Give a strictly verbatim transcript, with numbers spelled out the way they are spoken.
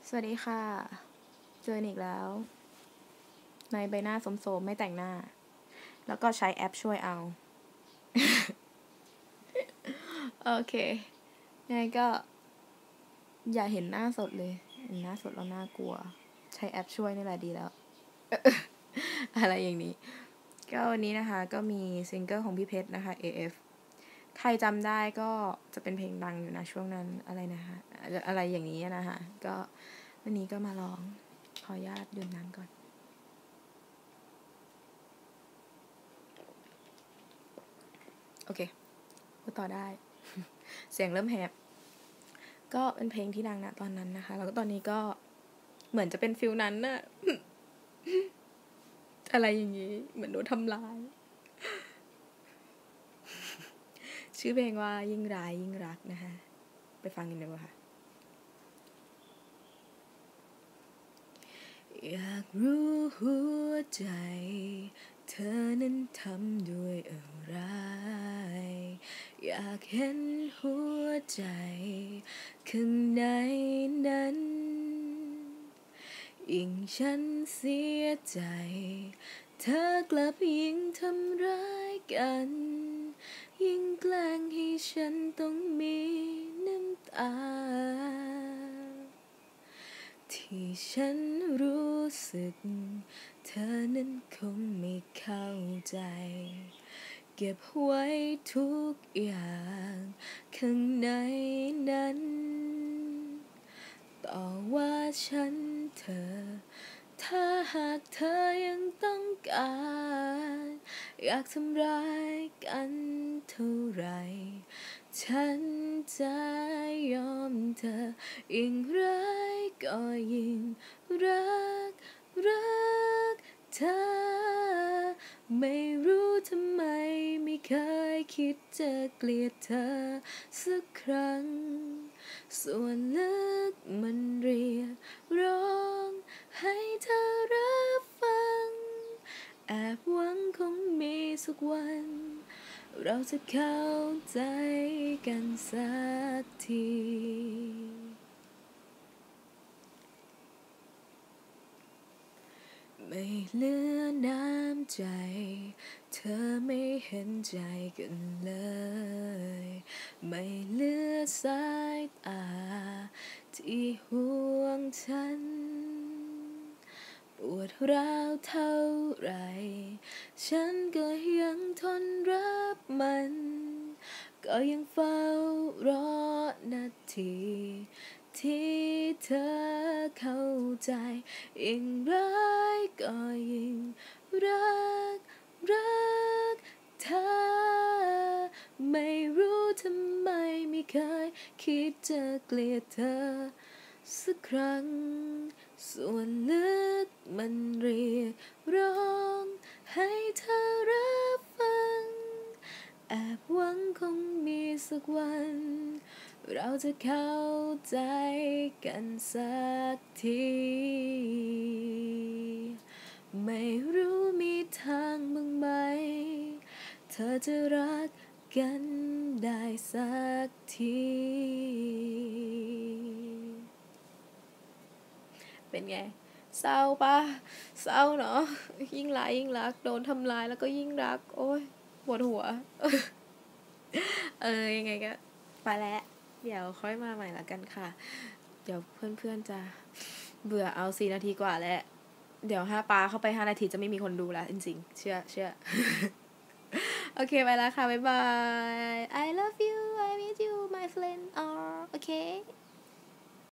สวัสดีค่ะเจออีกแล้วในใบหน้าสมๆไม่แต่งหน้าแล้วก็ใช้แอปช่วยเอา โอเคยังไงก็อย่าเห็นหน้าสดเลยเห็นหน้าสดแล้วน่ากลัวใช้แอปช่วยนี่แหละดีแล้ว อะไรอย่างนี้ก็วันนี้นะคะก็มีซิงเกิลของพี่เพชรนะคะ เอ เอฟ ใครจำได้ก็จะเป็นเพลงดังอยู่นะช่วงนั้นอะไรนะคะอะไรอย่างนี้นะคะก็วันนี้ก็มาลองขออนุญาตดื่มน้ำก่อนโอเคพูดต่อได้ เสียงเริ่มแหบก็เป็นเพลงที่ดังนะตอนนั้นนะคะแล้วก็ตอนนี้ก็เหมือนจะเป็นฟิลนั้นน่ะ อะไรอย่างนี้เหมือนโดนทำลาย ชื่อเพลงว่ายิ่งร้ายยิ่งรักนะคะไปฟังกันดีกว่าค่ะอยากรู้หัวใจเธอนั้นทำด้วยอะไรอยากเห็นหัวใจข้างในนั้นยิ่งฉันเสียใจเธอกลับยิ่งทำร้ายกันยิ่งแกล้งให้ฉันต้องมีน้ำตาที่ฉันรู้สึกเธอนั้นคงไม่เข้าใจเก็บไว้ทุกอย่างข้างในนั้นต่อว่าฉันเธอถ้าหากเธอยังต้องการอยากทำร้ายกันเท่าไรฉันจะยอมเธอยิ่งร้ายก็ยิ่งรักรักเธอไม่รู้ทำไมไม่เคยคิดจะเกลียดเธอสักครั้งส่วนลึกมันเรียกร้องให้เธอรับฟังแอบหวังคงมีสักวันเราจะเข้าใจกันสักทีไม่เหลือน้ำใจเธอไม่เห็นใจกันเลยไม่เหลือสายตาที่ห่วงฉันปวดร้าวเท่าไรฉันก็ยังทนรับมันก็ยังเฝ้ารอนาทีที่เธอเข้าใจยิ่งร้ายก็ยิ่งรักรักเธอไม่รู้ทำไมไม่เคยคิดจะเกลียดเธอสักครั้งส่วนลึกมันเรียกร้องให้เธอรับฟังแอบหวังคงมีสักวันเราจะเข้าใจกันสักทีไม่รู้มีทางบ้างไหมเธอจะรักกันได้สักทีเป็นไงเศร้าปะเศร้าเนาะยิ่งร้ายยิ่งรักโดนทำลายแล้วก็ยิ่งรักโอ้ยปวดหัว เออยังไงก็ไปแล้วเดี๋ยวค่อยมาใหม่ละกันค่ะเดี๋ยวเพื่อนๆจะเบื่อเอาสี่นาทีกว่าแล้วเดี๋ยวห้าปาเข้าไปห้านาทีจะไม่มีคนดูแล้วจริงๆเชื่อเชื่อ โอเคไปแล้วค่ะบ๊ายบาย I love